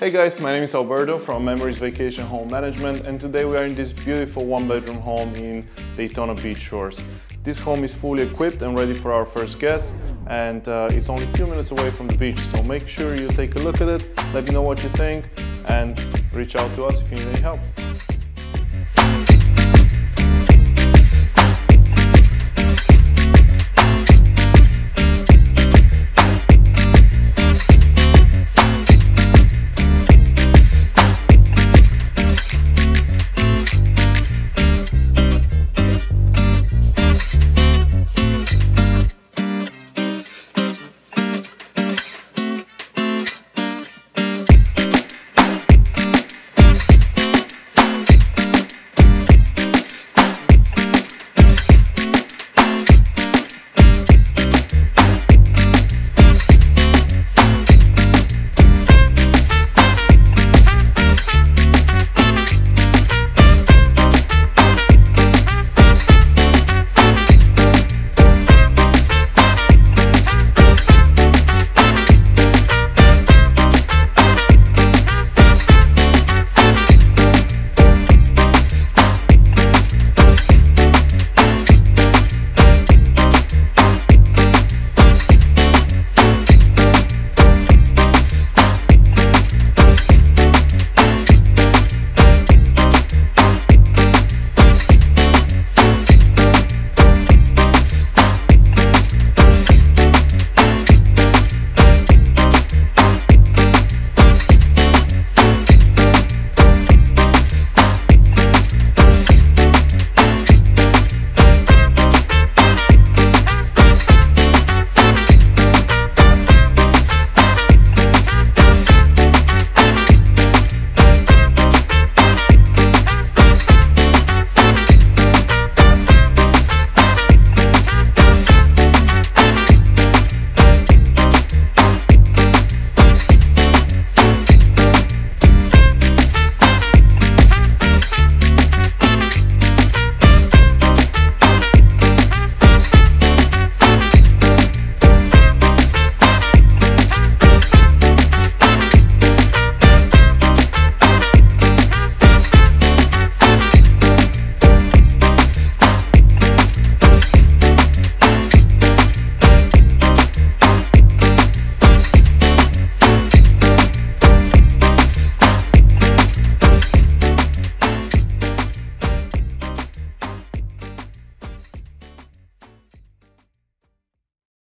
Hey guys, my name is Alberto from Memories Vacation Home Management, and today we are in this beautiful one-bedroom home in Daytona Beach shores. This home is fully equipped and ready for our first guest, and it's only a few minutes away from the beach, so make sure you take a look at it, let me know what you think, and reach out to us if you need any help.